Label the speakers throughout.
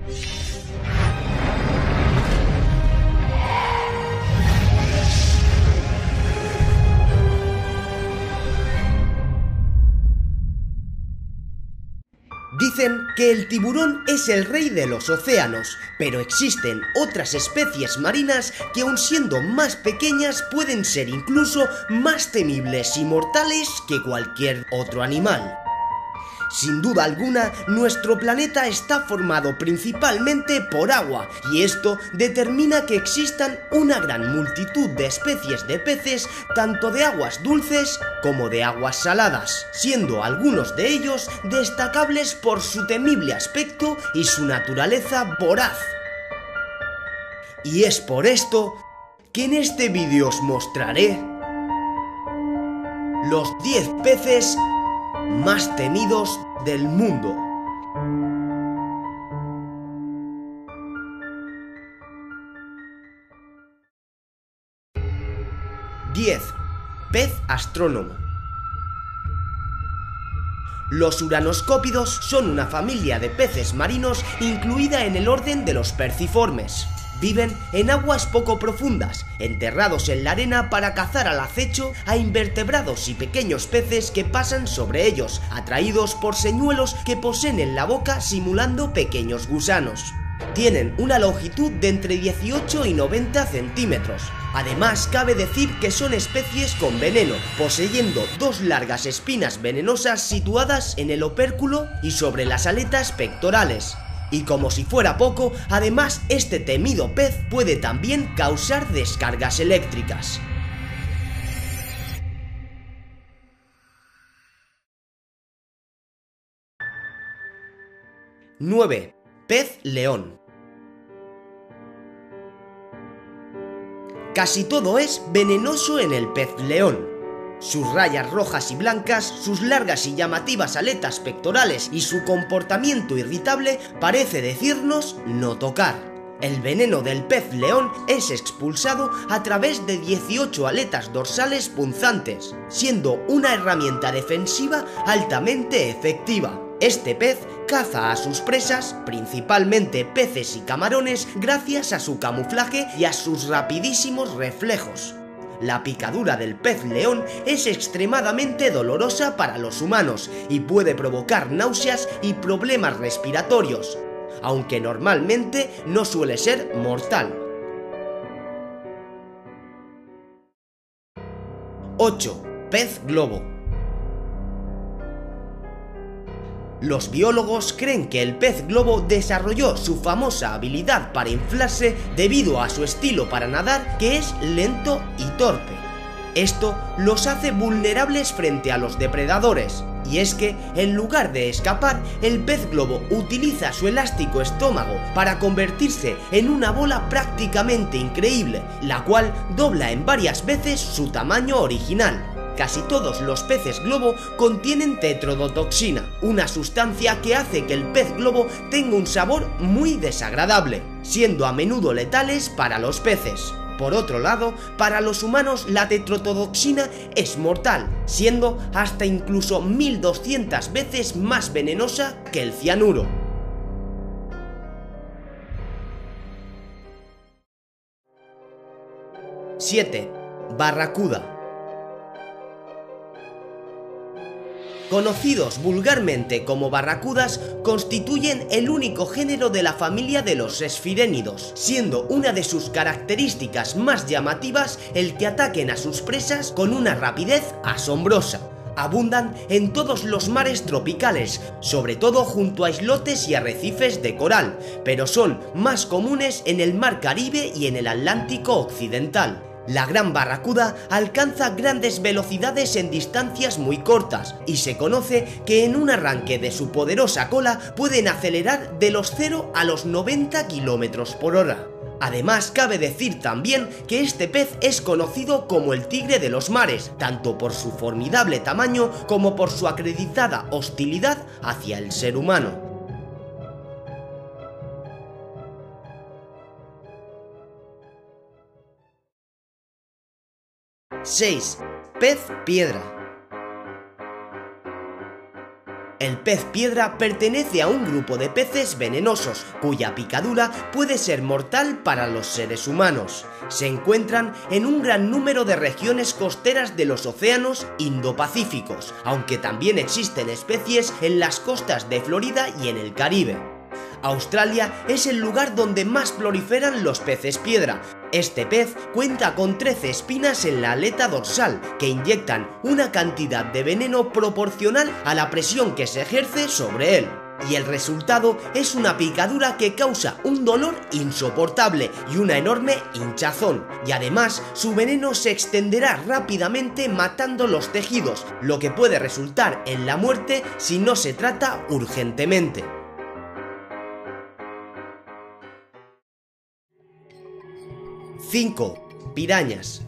Speaker 1: Dicen que el tiburón es el rey de los océanos, pero existen otras especies marinas que, aun siendo más pequeñas, pueden ser incluso más temibles y mortales que cualquier otro animal. Sin duda alguna, nuestro planeta está formado principalmente por agua, y esto determina que existan una gran multitud de especies de peces, tanto de aguas dulces como de aguas saladas, siendo algunos de ellos destacables por su temible aspecto y su naturaleza voraz. Y es por esto que en este vídeo os mostraré los 10 peces más temidos del mundo. ¡10! Pez astrónomo. Los uranoscópidos son una familia de peces marinos incluida en el orden de los perciformes. Viven en aguas poco profundas, enterrados en la arena para cazar al acecho a invertebrados y pequeños peces que pasan sobre ellos, atraídos por señuelos que poseen en la boca simulando pequeños gusanos. Tienen una longitud de entre 18 y 90 centímetros. Además, cabe decir que son especies con veneno, poseyendo 2 largas espinas venenosas situadas en el opérculo y sobre las aletas pectorales. Y como si fuera poco, además este temido pez puede también causar descargas eléctricas. ¡9! Pez león. Casi todo es venenoso en el pez león. Sus rayas rojas y blancas, sus largas y llamativas aletas pectorales y su comportamiento irritable parece decirnos no tocar. El veneno del pez león es expulsado a través de 18 aletas dorsales punzantes, siendo una herramienta defensiva altamente efectiva. Este pez caza a sus presas, principalmente peces y camarones, gracias a su camuflaje y a sus rapidísimos reflejos. La picadura del pez león es extremadamente dolorosa para los humanos y puede provocar náuseas y problemas respiratorios, aunque normalmente no suele ser mortal. 8. Pez globo. Los biólogos creen que el pez globo desarrolló su famosa habilidad para inflarse debido a su estilo para nadar, que es lento y torpe. Esto los hace vulnerables frente a los depredadores, y es que, en lugar de escapar, el pez globo utiliza su elástico estómago para convertirse en una bola prácticamente increíble, la cual dobla en varias veces su tamaño original. Casi todos los peces globo contienen tetrodotoxina, una sustancia que hace que el pez globo tenga un sabor muy desagradable, siendo a menudo letales para los peces. Por otro lado, para los humanos la tetrodotoxina es mortal, siendo hasta incluso 1200 veces más venenosa que el cianuro. 7. Barracuda. Conocidos vulgarmente como barracudas, constituyen el único género de la familia de los esfirénidos, siendo una de sus características más llamativas el que ataquen a sus presas con una rapidez asombrosa. Abundan en todos los mares tropicales, sobre todo junto a islotes y arrecifes de coral, pero son más comunes en el mar Caribe y en el Atlántico occidental. La gran barracuda alcanza grandes velocidades en distancias muy cortas y se conoce que en un arranque de su poderosa cola pueden acelerar de los 0 a los 90 km por hora. Además, cabe decir también que este pez es conocido como el tigre de los mares, tanto por su formidable tamaño como por su acreditada hostilidad hacia el ser humano. 6. Pez piedra. El pez piedra pertenece a un grupo de peces venenosos, cuya picadura puede ser mortal para los seres humanos. Se encuentran en un gran número de regiones costeras de los océanos Indo-Pacíficos, aunque también existen especies en las costas de Florida y en el Caribe. Australia es el lugar donde más proliferan los peces piedra. Este pez cuenta con 13 espinas en la aleta dorsal que inyectan una cantidad de veneno proporcional a la presión que se ejerce sobre él. Y el resultado es una picadura que causa un dolor insoportable y una enorme hinchazón. Y además, su veneno se extenderá rápidamente matando los tejidos, lo que puede resultar en la muerte si no se trata urgentemente. 5. Pirañas.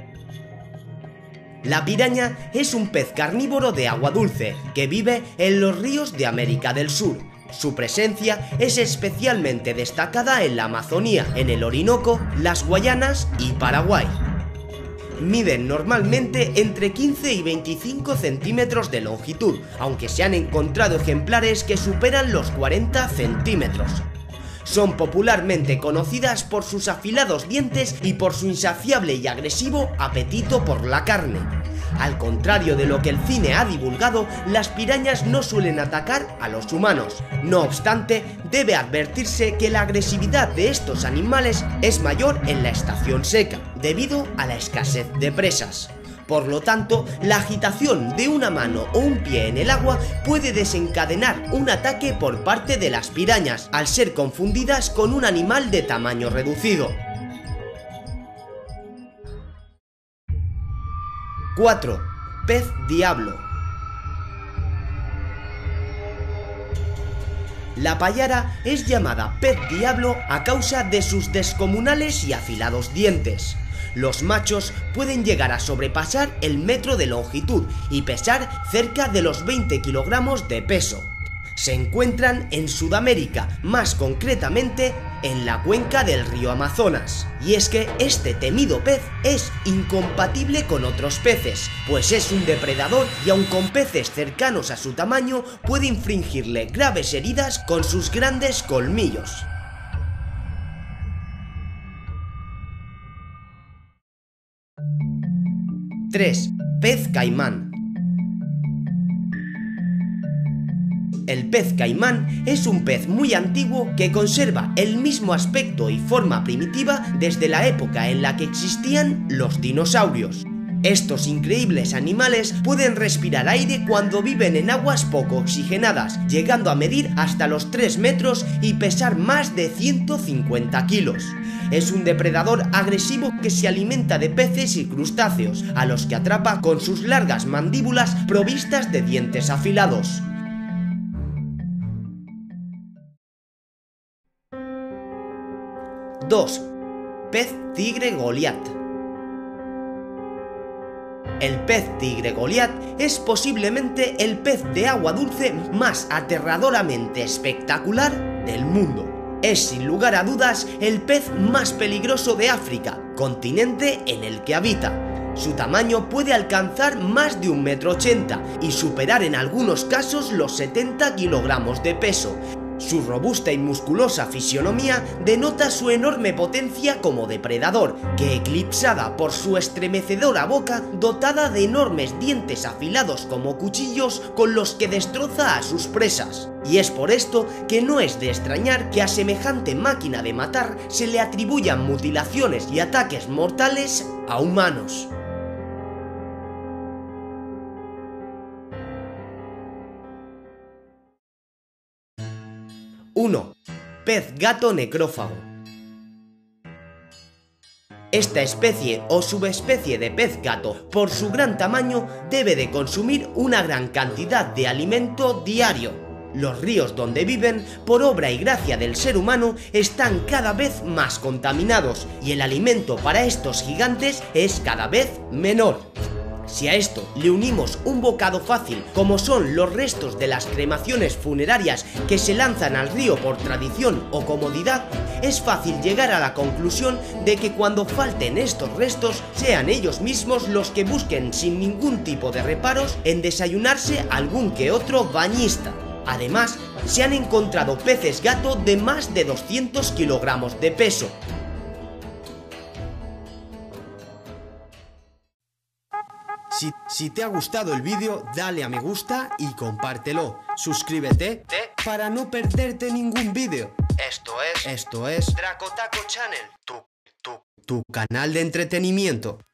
Speaker 1: La piraña es un pez carnívoro de agua dulce que vive en los ríos de América del Sur. Su presencia es especialmente destacada en la Amazonía, en el Orinoco, las Guayanas y Paraguay. Miden normalmente entre 15 y 25 centímetros de longitud, aunque se han encontrado ejemplares que superan los 40 centímetros. Son popularmente conocidas por sus afilados dientes y por su insaciable y agresivo apetito por la carne. Al contrario de lo que el cine ha divulgado, las pirañas no suelen atacar a los humanos. No obstante, debe advertirse que la agresividad de estos animales es mayor en la estación seca, debido a la escasez de presas. Por lo tanto, la agitación de una mano o un pie en el agua puede desencadenar un ataque por parte de las pirañas, al ser confundidas con un animal de tamaño reducido. 4. Pez diablo. La payara es llamada pez diablo a causa de sus descomunales y afilados dientes. Los machos pueden llegar a sobrepasar el metro de longitud y pesar cerca de los 20 kilogramos de peso. Se encuentran en Sudamérica, más concretamente en la cuenca del río Amazonas. Y es que este temido pez es incompatible con otros peces, pues es un depredador y aun con peces cercanos a su tamaño puede infligirle graves heridas con sus grandes colmillos. 3. Pez caimán. El pez caimán es un pez muy antiguo que conserva el mismo aspecto y forma primitiva desde la época en la que existían los dinosaurios. Estos increíbles animales pueden respirar aire cuando viven en aguas poco oxigenadas, llegando a medir hasta los 3 metros y pesar más de 150 kilos. Es un depredador agresivo que se alimenta de peces y crustáceos, a los que atrapa con sus largas mandíbulas provistas de dientes afilados. 2. Pez tigre Goliat. El pez tigre Goliat es posiblemente el pez de agua dulce más aterradoramente espectacular del mundo. Es sin lugar a dudas el pez más peligroso de África, continente en el que habita. Su tamaño puede alcanzar más de 1,80 m y superar en algunos casos los 70 kilogramos de peso. Su robusta y musculosa fisionomía denota su enorme potencia como depredador, que eclipsada por su estremecedora boca dotada de enormes dientes afilados como cuchillos con los que destroza a sus presas. Y es por esto que no es de extrañar que a semejante máquina de matar se le atribuyan mutilaciones y ataques mortales a humanos. 1. Pez gato necrófago. Esta especie o subespecie de pez gato, por su gran tamaño, debe de consumir una gran cantidad de alimento diario. Los ríos donde viven, por obra y gracia del ser humano, están cada vez más contaminados y el alimento para estos gigantes es cada vez menor. Si a esto le unimos un bocado fácil, como son los restos de las cremaciones funerarias que se lanzan al río por tradición o comodidad, es fácil llegar a la conclusión de que cuando falten estos restos, sean ellos mismos los que busquen sin ningún tipo de reparos en desayunarse algún que otro bañista. Además, se han encontrado peces gato de más de 200 kilogramos de peso. Si te ha gustado el vídeo, dale a me gusta y compártelo. Suscríbete para no perderte ningún vídeo. Esto es Draco Taco Channel, tu canal de entretenimiento.